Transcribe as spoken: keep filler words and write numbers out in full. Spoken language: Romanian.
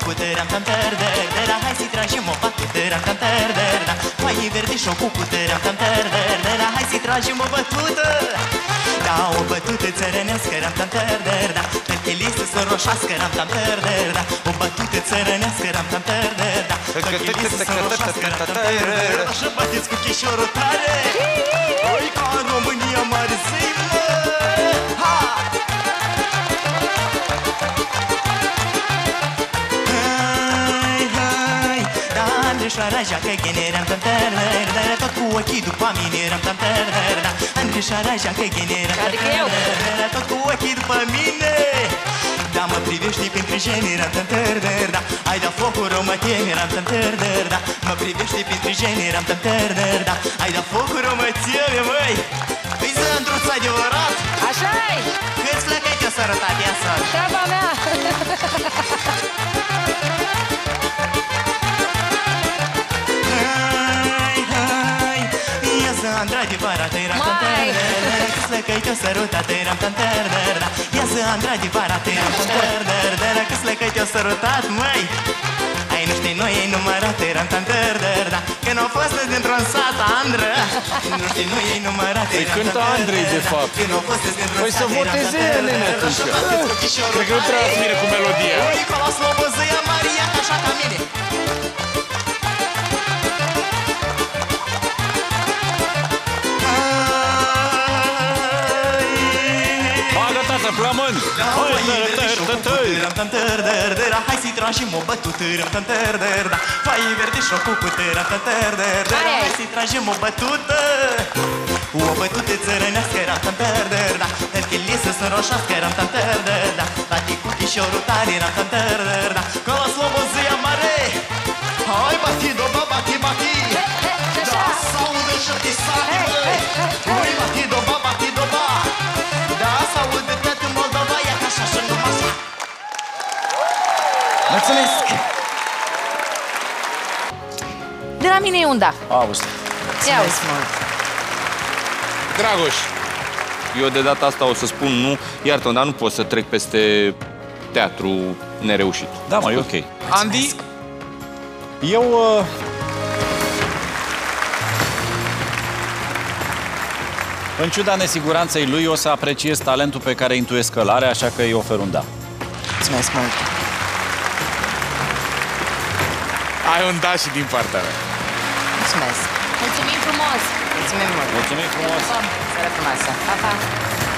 puterea tam ter der der. Hai să tragem o batută tam ter der der. Mai verde și cu puterea tam ter der der. Hai să tragem o bătută. Da, o bătută țărănească tam ter der der. Perchelistă să roșească tam ter der der. O bătută țărănească tam ter der der. Perchelistă să roșească tam ter der. Așa bateți cu chișorul tare. Oi ca în România mare zi, mă! Ha! Hai, hai, da, Andreșoara joacă gheneram tam ter der der. Tot cu ochii după mine eram tam ter der der. Andreșoara joacă gheneram tam ter der der. Tot cu ochii după mine. Da, mă privești printre geni, eram tam ter der der. Ai da focul rău mă temi, eram tam ter der der. Mă privești printre geni, eram tam ter der der. Ai da focul rău mă temi, măi. Păi Zândruț adevărat. Așa-i! Câți flăcăi te-o sărutat, ia să. Treaba mea! Hai, hai, ia Zândru adevărat, eram tam ter der der. Câți flăcăi te-o sărutat, eram tam ter der der. Ia Zândru adevărat, eram tam ter der der. Câți flăcăi te-o sărutat, măi. Ai nu știi, noi ei numărat, eram tam ter der der. Că n-au fost dintr-un sat, Andră. Nu știi, noi ei numărat, eram tam ter der der. Păi cântă Andrei, de fapt. Păi să voteze ele, atunci. Cred că nu trebuie să mire cu melodia. Nicola Slobozăia, Maria, așa ca mine. Bagă, tată, plămâni! Tam ter der der. Hai să-i tragem o bătută tam ter der der. Fai verde și o cu puterea tam ter der der. Hai să-i tragem o bătută. O bătută țărănească tam ter der der. Perchelisă să roșească tam ter der der. Bati cu chișorul tare tam ter der der. Că la Slobozăia mare. Hai bati doba, bati, bati. Da, s-audă și te sati, băi. Hai bati doba, bati doba. Da, s-audă toată Moldova. Ia ca așa și numai așa. Mulțumesc! De la mine e un da. Auzi. Ia uzi. Dragoș, eu de data asta o să spun nu, iartă-mă, dar nu pot să trec peste teatru nereușit. Da, mă, e ok. Andy? Eu... Uh... În ciuda nesiguranței lui, o să apreciez talentul pe care intuiesc că l-are, așa că îi ofer un da. Mulțumesc mult! Ai un da și din partea mea. Mulțumesc! Mulțumim frumos! Mulțumim mult! Mulțumim frumos! Seara frumoasă! Pa, pa!